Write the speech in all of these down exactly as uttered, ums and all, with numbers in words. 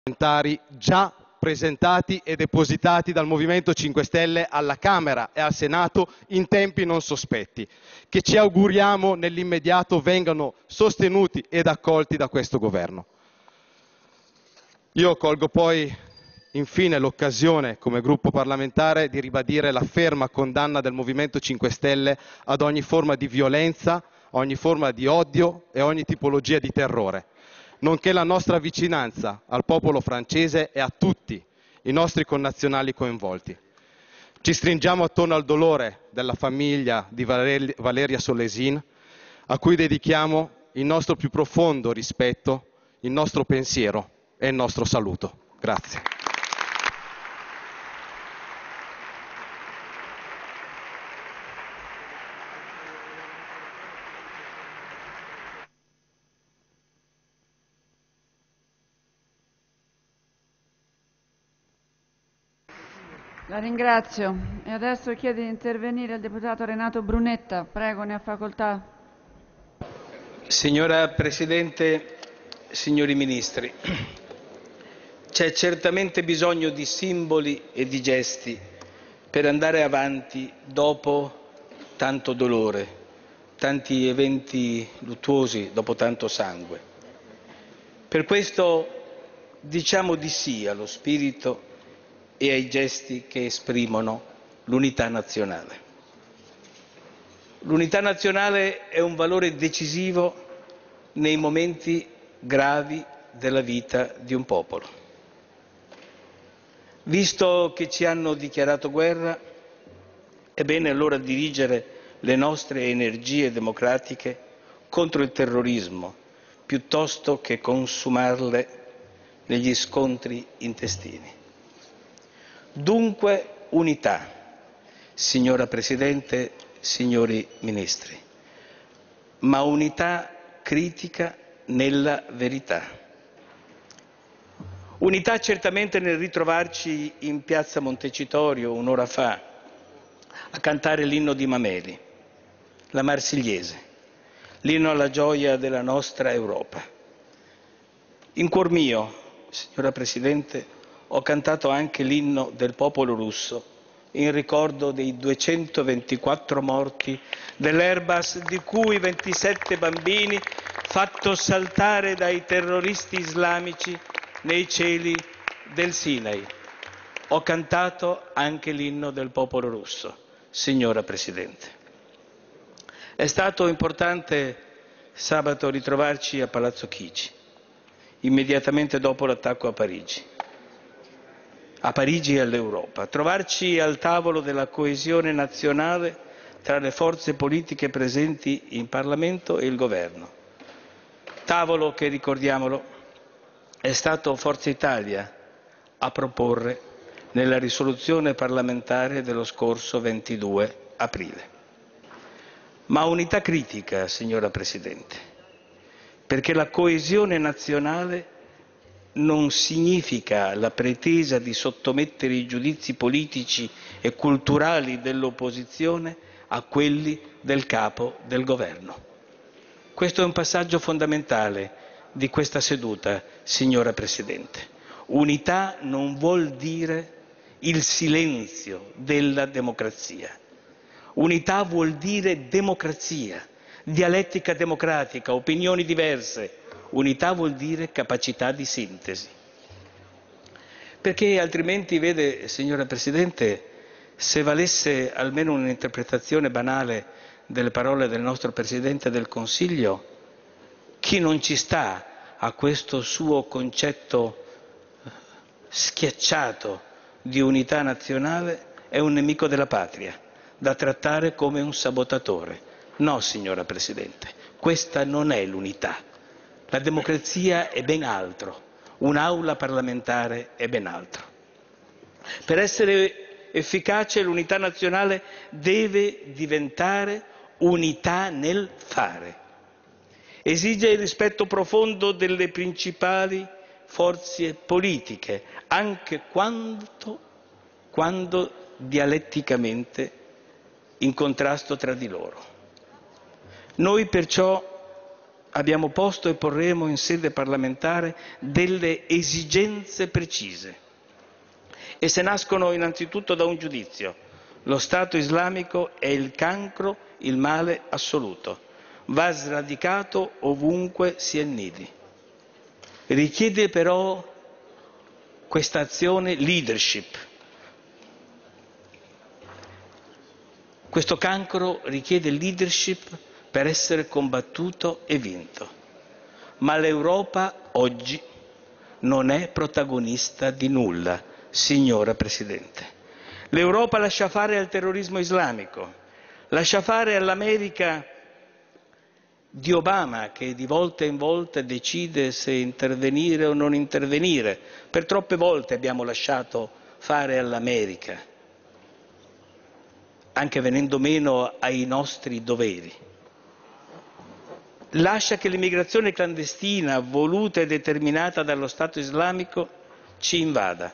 parlamentari già presentati e depositati dal Movimento cinque Stelle alla Camera e al Senato in tempi non sospetti, che ci auguriamo nell'immediato vengano sostenuti ed accolti da questo Governo. Io colgo poi infine l'occasione come gruppo parlamentare di ribadire la ferma condanna del Movimento cinque Stelle ad ogni forma di violenza, ogni forma di odio e ogni tipologia di terrore, nonché la nostra vicinanza al popolo francese e a tutti i nostri connazionali coinvolti. Ci stringiamo attorno al dolore della famiglia di Valeria Solesin, a cui dedichiamo il nostro più profondo rispetto, il nostro pensiero e il nostro saluto. Grazie. La ringrazio. E adesso chiede di intervenire il deputato Renato Brunetta. Prego, ne ha facoltà. Signora Presidente, signori Ministri, c'è certamente bisogno di simboli e di gesti per andare avanti dopo tanto dolore, tanti eventi luttuosi, dopo tanto sangue. Per questo diciamo di sì allo spirito e ai gesti che esprimono l'unità nazionale. L'unità nazionale è un valore decisivo nei momenti gravi della vita di un popolo. Visto che ci hanno dichiarato guerra, è bene allora dirigere le nostre energie democratiche contro il terrorismo, piuttosto che consumarle negli scontri intestini. Dunque unità, signora Presidente, signori Ministri, ma unità critica nella verità. Unità certamente nel ritrovarci in piazza Montecitorio un'ora fa a cantare l'inno di Mameli, la Marsigliese, l'inno alla gioia della nostra Europa. In cuor mio, signora Presidente, ho cantato anche l'inno del popolo russo in ricordo dei duecentoventiquattro morti dell'Airbus, di cui ventisette bambini, fatto saltare dai terroristi islamici nei cieli del Sinai. Ho cantato anche l'inno del popolo russo, signora Presidente. È stato importante sabato ritrovarci a Palazzo Chigi, immediatamente dopo l'attacco a Parigi. a Parigi e all'Europa, trovarci al tavolo della coesione nazionale tra le forze politiche presenti in Parlamento e il Governo. Tavolo che, ricordiamolo, è stato Forza Italia a proporre nella risoluzione parlamentare dello scorso ventidue aprile. Ma unità critica, signora Presidente, perché la coesione nazionale non significa la pretesa di sottomettere i giudizi politici e culturali dell'opposizione a quelli del capo del governo. Questo è un passaggio fondamentale di questa seduta, signora Presidente. Unità non vuol dire il silenzio della democrazia. Unità vuol dire democrazia, dialettica democratica, opinioni diverse. Unità vuol dire capacità di sintesi. Perché altrimenti, vede, signora Presidente, se valesse almeno un'interpretazione banale delle parole del nostro Presidente del Consiglio, chi non ci sta a questo suo concetto schiacciato di unità nazionale è un nemico della patria, da trattare come un sabotatore. No, signora Presidente, questa non è l'unità. La democrazia è ben altro, un'aula parlamentare è ben altro. Per essere efficace l'unità nazionale deve diventare unità nel fare. Esige il rispetto profondo delle principali forze politiche, anche quando, quando dialetticamente in contrasto tra di loro. Noi perciò abbiamo posto e porremo in sede parlamentare delle esigenze precise. Esse nascono innanzitutto da un giudizio: lo Stato islamico è il cancro, il male assoluto, va sradicato ovunque si annidi. Richiede però questa azione leadership. Questo cancro richiede leadership per essere combattuto e vinto. Ma l'Europa oggi non è protagonista di nulla, signora Presidente. L'Europa lascia fare al terrorismo islamico, lascia fare all'America di Obama, che di volta in volta decide se intervenire o non intervenire. Per troppe volte abbiamo lasciato fare all'America, anche venendo meno ai nostri doveri. Lascia che l'immigrazione clandestina, voluta e determinata dallo Stato islamico, ci invada.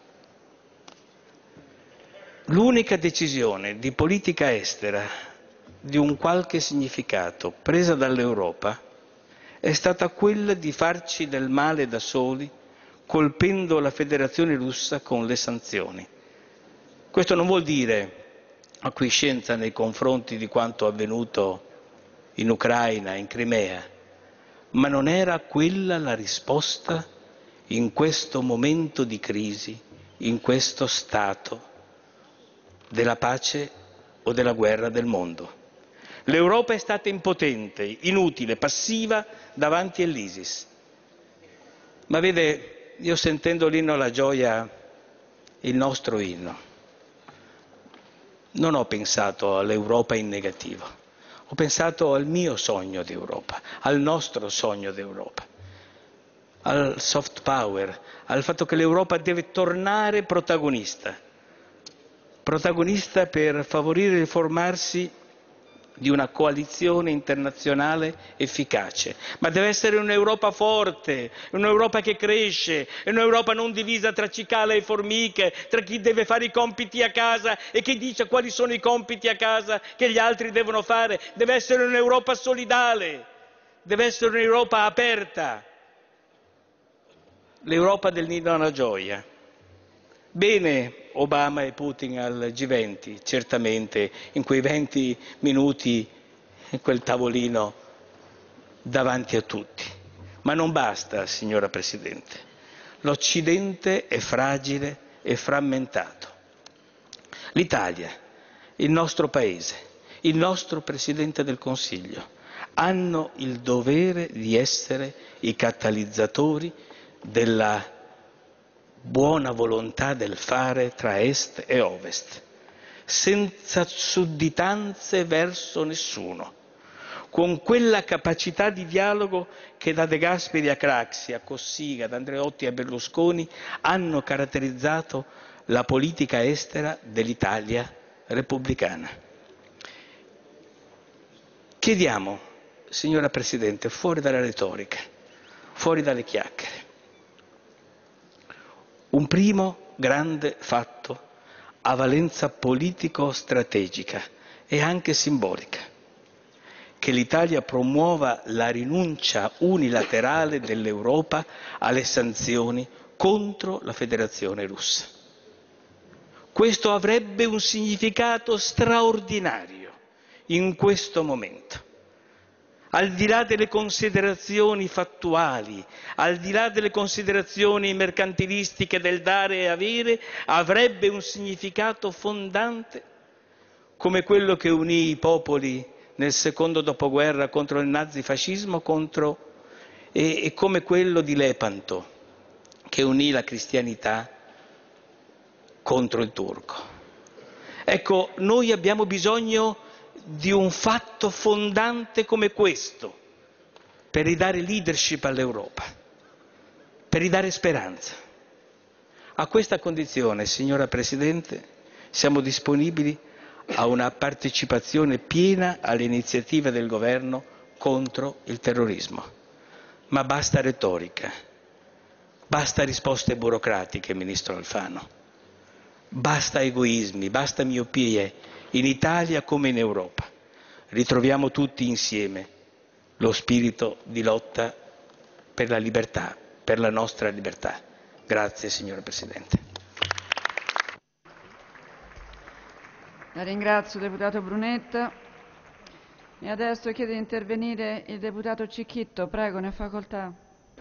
L'unica decisione di politica estera di un qualche significato presa dall'Europa è stata quella di farci del male da soli, colpendo la Federazione Russa con le sanzioni. Questo non vuol dire acquiescenza nei confronti di quanto avvenuto in Ucraina, in Crimea, ma non era quella la risposta in questo momento di crisi, in questo stato della pace o della guerra del mondo. L'Europa è stata impotente, inutile, passiva davanti all'ISIS. Ma vede, io sentendo l'inno alla gioia, il nostro inno, non ho pensato all'Europa in negativo, ho pensato al mio sogno d'Europa, al nostro sogno d'Europa, al soft power, al fatto che l'Europa deve tornare protagonista, protagonista per favorire il formarsi di una coalizione internazionale efficace. Ma deve essere un'Europa forte, un'Europa che cresce, un'Europa non divisa tra cicale e formiche, tra chi deve fare i compiti a casa e chi dice quali sono i compiti a casa che gli altri devono fare. Deve essere un'Europa solidale, deve essere un'Europa aperta, l'Europa del nido alla gioia. Bene Obama e Putin al G venti, certamente, in quei venti minuti, in quel tavolino davanti a tutti. Ma non basta, signora Presidente. L'Occidente è fragile e frammentato. L'Italia, il nostro Paese, il nostro Presidente del Consiglio hanno il dovere di essere i catalizzatori della buona volontà del fare tra est e ovest, senza sudditanze verso nessuno, con quella capacità di dialogo che da De Gasperi a Craxi, a Cossiga, da Andreotti a Berlusconi hanno caratterizzato la politica estera dell'Italia repubblicana. Chiediamo, signora Presidente, fuori dalla retorica, fuori dalle chiacchiere, un primo grande fatto a valenza politico-strategica e anche simbolica: che l'Italia promuova la rinuncia unilaterale dell'Europa alle sanzioni contro la Federazione Russa. Questo avrebbe un significato straordinario in questo momento. Al di là delle considerazioni fattuali, al di là delle considerazioni mercantilistiche del dare e avere, avrebbe un significato fondante come quello che unì i popoli nel secondo dopoguerra contro il nazifascismo contro, e, e come quello di Lepanto che unì la cristianità contro il turco. Ecco, noi abbiamo bisogno di un fatto fondante come questo per ridare leadership all'Europa, per ridare speranza. A questa condizione, signora Presidente, siamo disponibili a una partecipazione piena alle iniziative del Governo contro il terrorismo. Ma basta retorica, basta risposte burocratiche, Ministro Alfano, basta egoismi, basta miopie, in Italia come in Europa. Ritroviamo tutti insieme lo spirito di lotta per la libertà, per la nostra libertà. Grazie signora Presidente. La ringrazio, deputato Brunetta. E adesso chiede di intervenire il deputato Cicchitto. Prego, ne ha facoltà.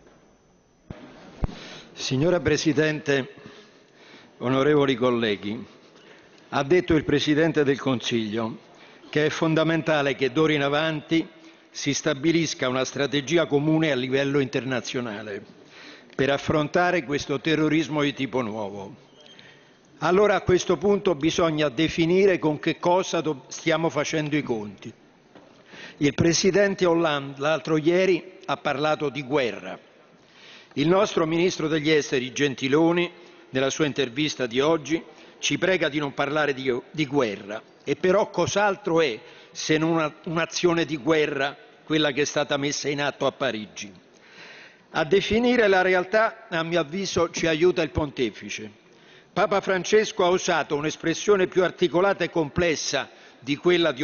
Signora Presidente, onorevoli colleghi, ha detto il Presidente del Consiglio che è fondamentale che d'ora in avanti si stabilisca una strategia comune a livello internazionale per affrontare questo terrorismo di tipo nuovo. Allora a questo punto bisogna definire con che cosa stiamo facendo i conti. Il Presidente Hollande l'altro ieri ha parlato di guerra. Il nostro Ministro degli Esteri Gentiloni, nella sua intervista di oggi, ci prega di non parlare di, di guerra. E però cos'altro è se non un'azione di guerra quella che è stata messa in atto a Parigi? A definire la realtà, a mio avviso, ci aiuta il Pontefice. Papa Francesco ha usato un'espressione più articolata e complessa di quella di